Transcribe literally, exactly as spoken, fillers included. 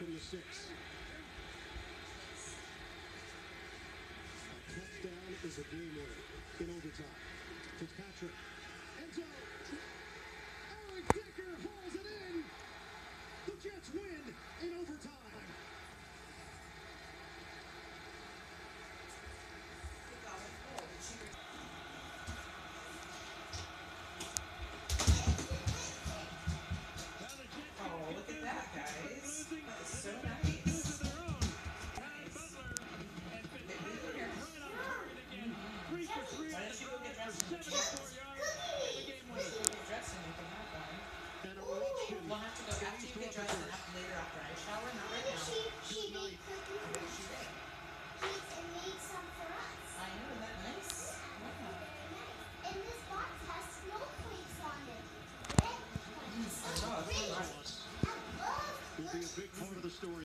from the six. A touchdown is a game winner in overtime. Fitzpatrick. End zone. Eric Dicker hauls it in. The Jets win in overtime. Oh, look at that, guys. That is so nice. Why don't you go get dressed in the Jets? Go get dressed and you can have one. We'll have to go after you get dressed and after later after I shower, not right now. She, she made cookies. I bet she did. And made some for us. I know, isn't that nice? Wow. Very nice. And this box has snowflakes on it. Red ones. I know, it's so nice. I love Will be a big part of the story.